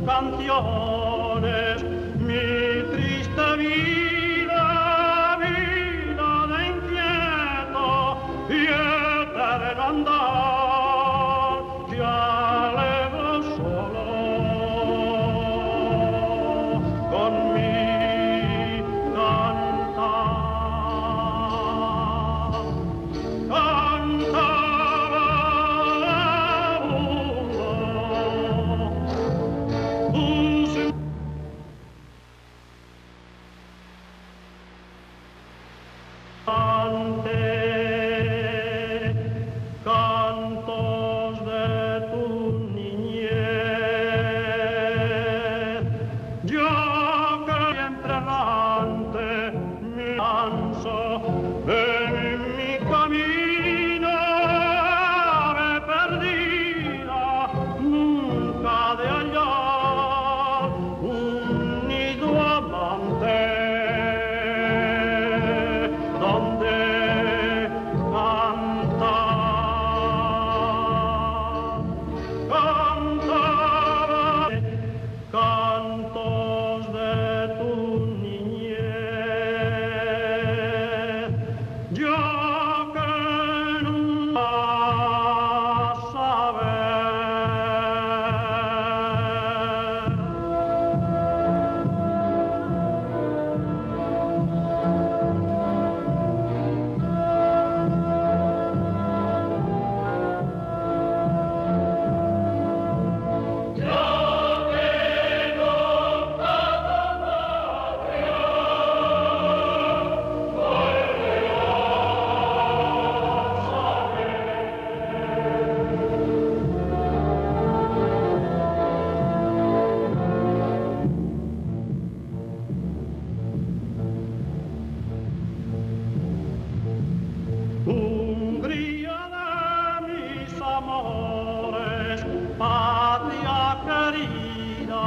canciones, mi triste vida, vida de inquieto y eterno andar, que alegro solo con mi cantar. Cantos de tu niñez, yo que siempre errante mi anso en mi camino me perdida, nunca de hallar un nido amante donde cantos de tu niñez, yo que nunca saber. Umbría de mis amores, patria querida,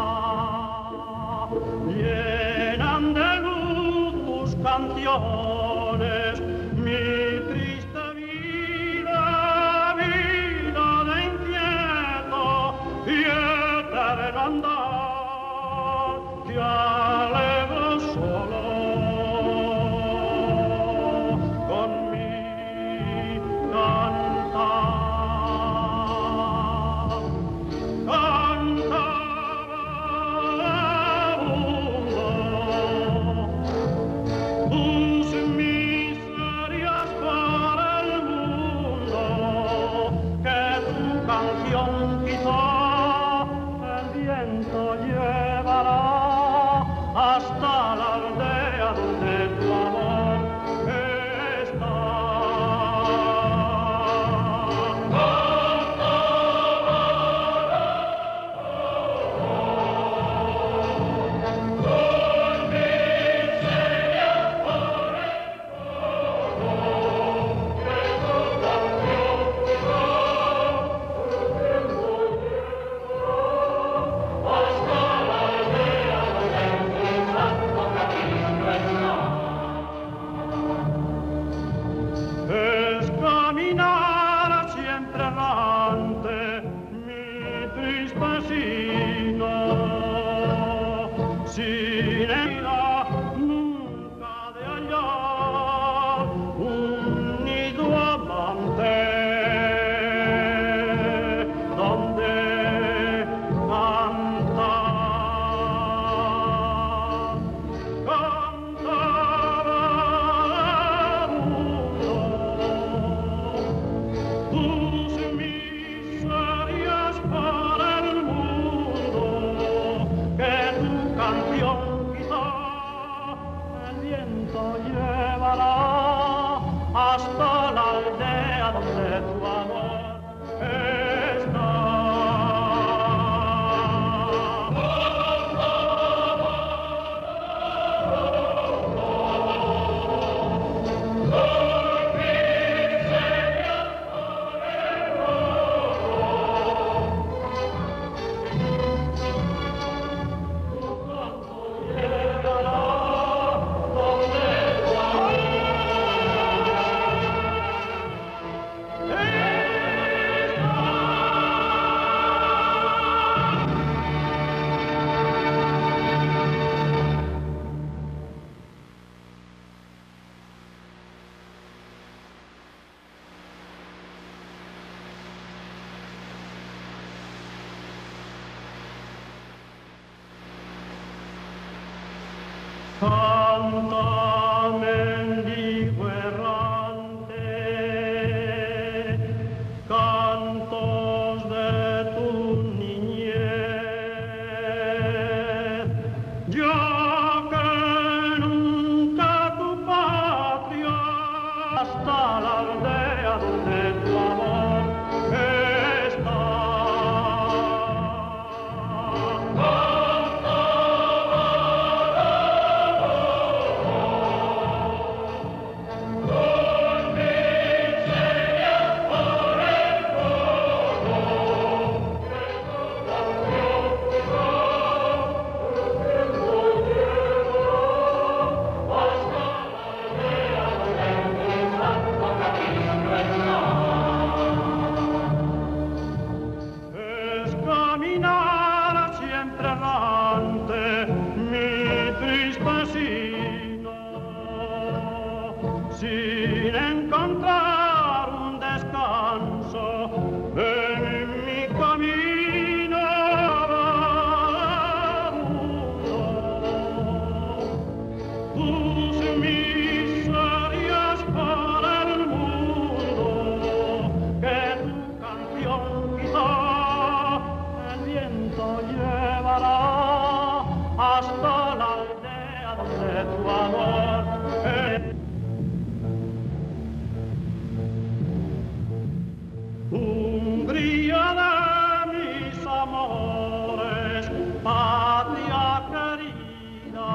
llenan de luz tus canciones, mi triste vida, vida de inquieto y eterno andar, que alegro solo con mi cantar. Tus miserias para el mundo, que tu canción quizá el viento llevará Canta, mendigo errante, cantos de tu niñez, ya que nunca tu patria, hasta la aldea donde tu amor está. Es caminar siempre errante, mi triste sino, sin encontrar un descanso en mi camino vagabundo. Tus miserias por el mundo, que tu canción quizá el viento llevará hasta la aldea donde tu amor es. Hungría de mis amores, patria querida,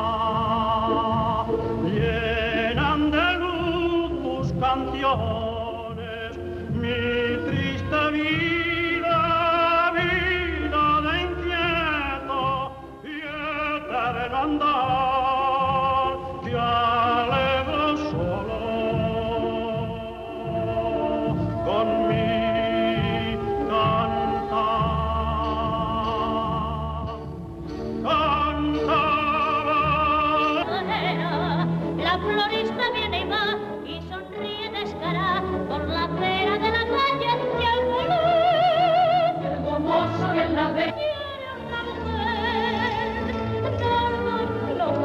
llenan de luz tus canciones mi triste vida, vida de inquieto y eterno andar, que alegro solo con mi cantar. Cantaba. La florista viene y va y sonríe descarada por la acera de la calle y al volver el mozo que la ve quiere una mujer, todo lo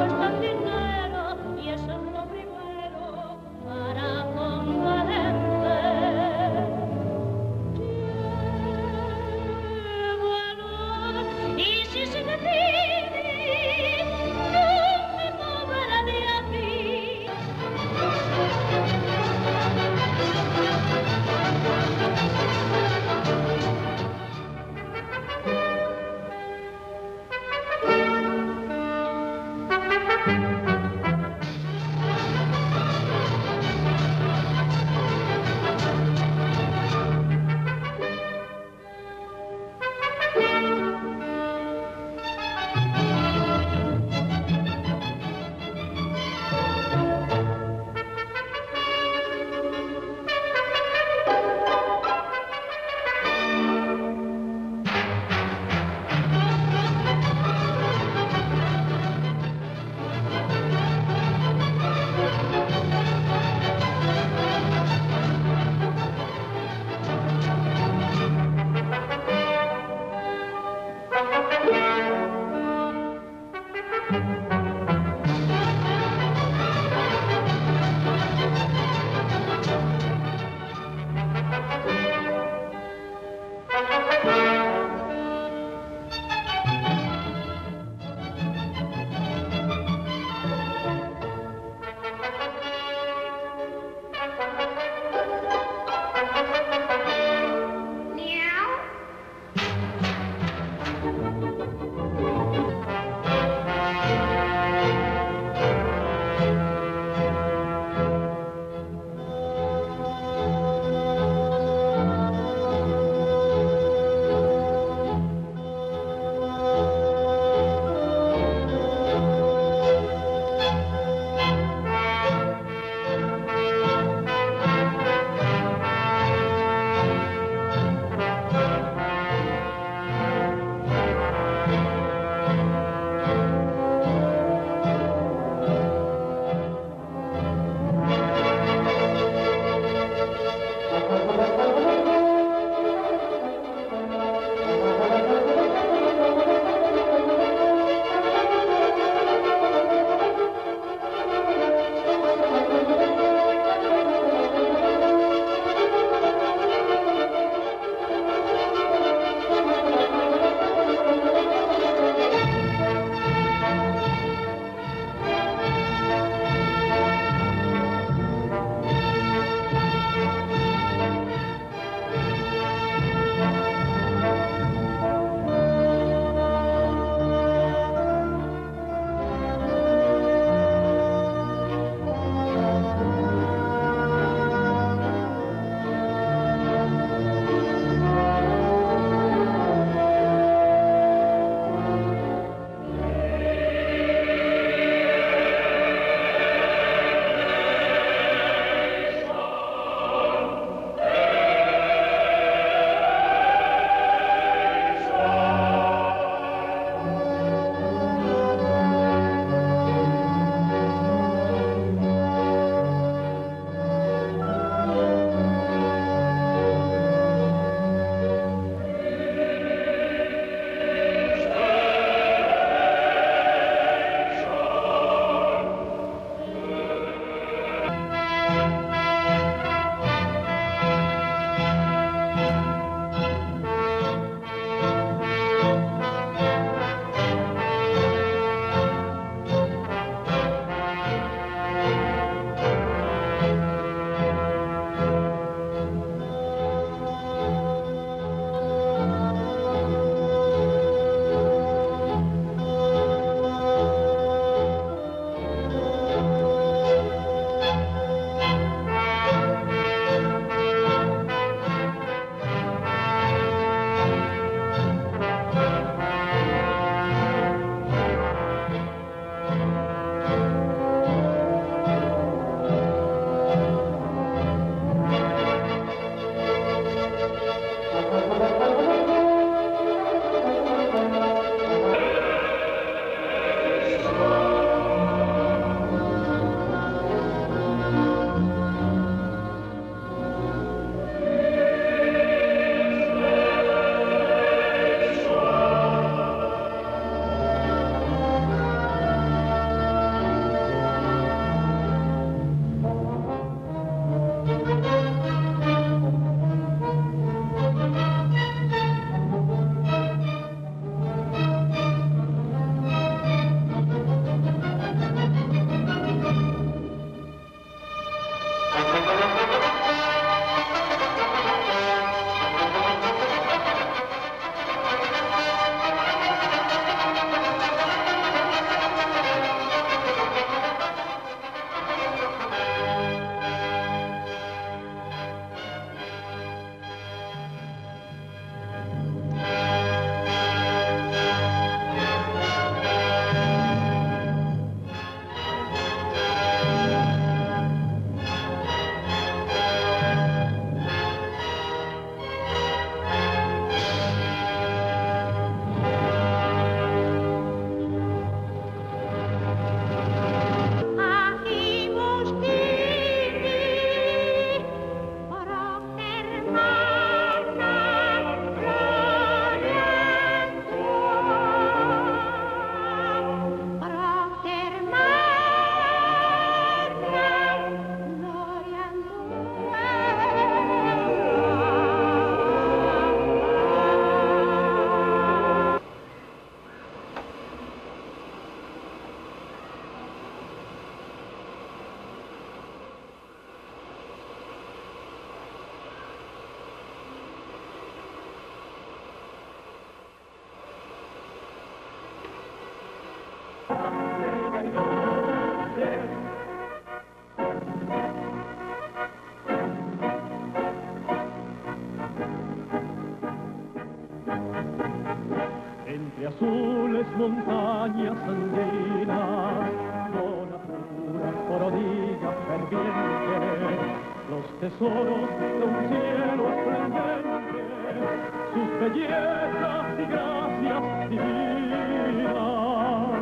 de azules montañas andinas, con pura corodiga ferviente, los tesoros de un cielo esplendente, sus bellezas y gracias divinas.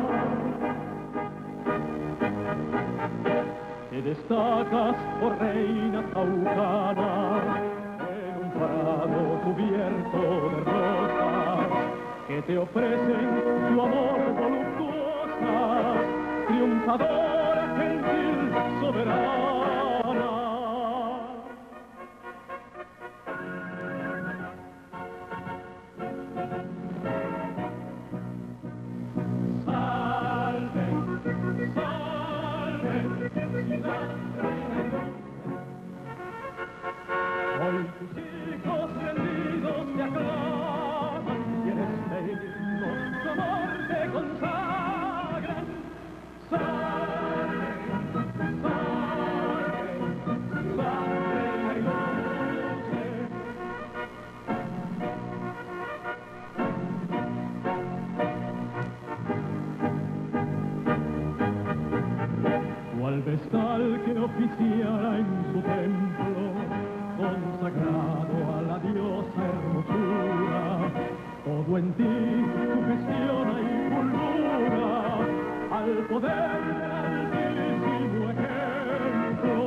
Te destacas, oh reina caucana, en un prado cubierto de rosas, que te ofrecen su amor voluptuosa, triunfadora, gentil, soberana. Salve, salve, ciudad reina y hoy tus hijos rendidos te aclaman y en este himno su amor te consagran. Salve, salve, ciudad reina y dulce. Cual vestal que oficiara en su templo, consagrado a la diosa hermosura, todo en ti sugestiona y fulgura al poder del altísimo ejemplo.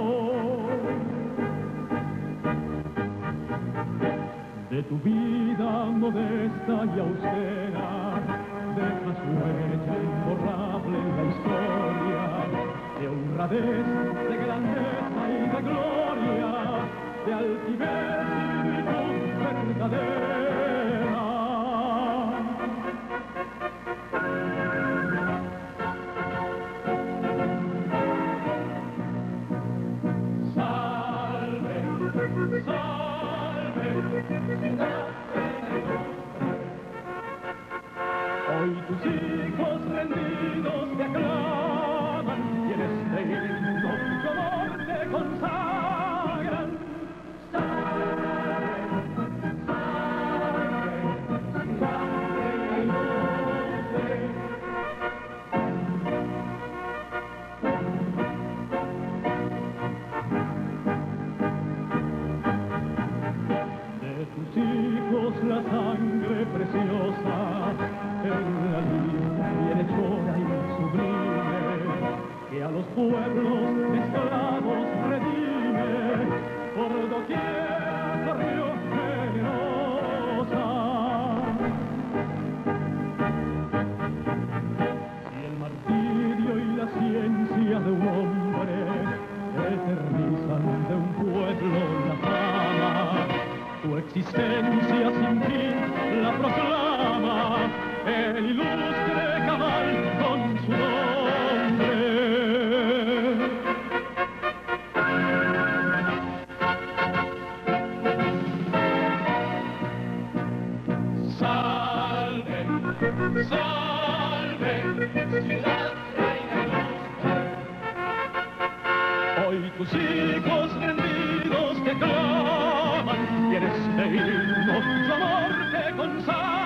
De tu vida modesta y austera, dejas huella imborrable en la historia, de honradez, de grandeza y de gloria, de altivez y virtud verdadera. Salve, salve, ciudad reina y dulce. Hoy tus hijos rendidos te aclaman y en este himno su amor te consagran. Salve, salve, ciudad reina y dulce. De tus hijos la sangre preciosa, en la línea bienhechora y sublime, que a los pueblos esclavos redime, por doquier corrió generosa. Si el martirio y la ciencia de un hombre eternizan de un pueblo la fama, tu existencia sin fin la proclama el ilustre cabal con su nombre. Salve, salve, ciudad reina ilustre. Hoy tus hijos rendidos te claman y en este himno su amor te consagra.